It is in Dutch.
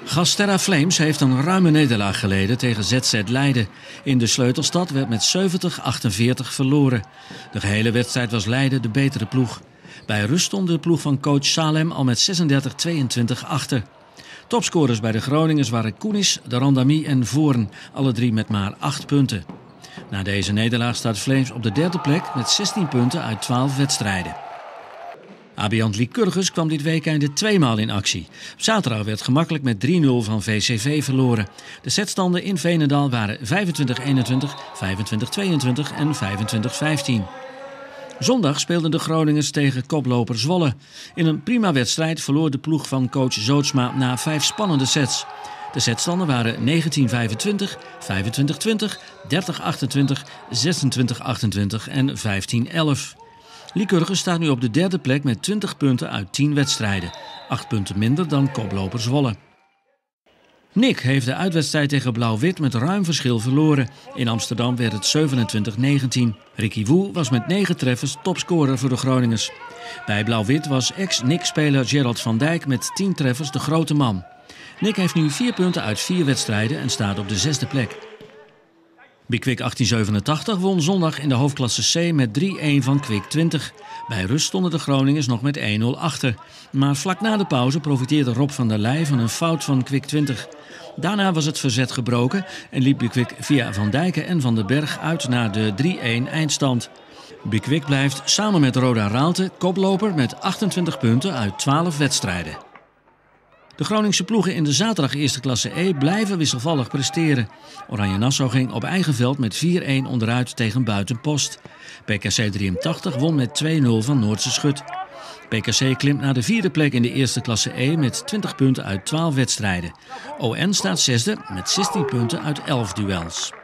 GasTerra Flames heeft een ruime nederlaag geleden tegen ZZ Leiden. In de sleutelstad werd met 70-48 verloren. De gehele wedstrijd was Leiden de betere ploeg. Bij rust stond de ploeg van coach Salem al met 36-22 achter. Topscorers bij de Groningers waren Koenis, de Randami en Voorn, alle drie met maar 8 punten. Na deze nederlaag staat Flames op de derde plek met 16 punten uit 12 wedstrijden. Abiant Lycurgus kwam dit weekend 2 maal in actie. Op zaterdag werd gemakkelijk met 3-0 van VCV verloren. De setstanden in Veenendaal waren 25-21, 25-22 en 25-15. Zondag speelden de Groningers tegen koploper Zwolle. In een prima wedstrijd verloor de ploeg van coach Zootsma na 5 spannende sets. De setstanden waren 19-25, 25-20, 30-28, 26-28 en 15-11. Lycurgus staat nu op de derde plek met 20 punten uit 10 wedstrijden. 8 punten minder dan koploper Zwolle. Nick heeft de uitwedstrijd tegen Blauw-Wit met ruim verschil verloren. In Amsterdam werd het 27-19. Ricky Woe was met 9 treffers topscorer voor de Groningers. Bij Blauw-Wit was ex-Nick-speler Gerald van Dijk met 10 treffers de grote man. Nick heeft nu 4 punten uit 4 wedstrijden en staat op de 6e plek. Kwik 1887 won zondag in de hoofdklasse C met 3-1 van Kwik 20. Bij rust stonden de Groningers nog met 1-0 achter. Maar vlak na de pauze profiteerde Rob van der Leij van een fout van Kwik 20. Daarna was het verzet gebroken en liep Kwik via Van Dijken en Van den Berg uit naar de 3-1 eindstand. Kwik blijft samen met Roda Raalte koploper met 28 punten uit 12 wedstrijden. De Groningse ploegen in de zaterdag eerste klasse E blijven wisselvallig presteren. Oranje Nassau ging op eigen veld met 4-1 onderuit tegen Buitenpost. PKC 83 won met 2-0 van Noordse Schut. PKC klimt naar de 4e plek in de eerste klasse E met 20 punten uit 12 wedstrijden. ON staat 6e met 16 punten uit 11 duels.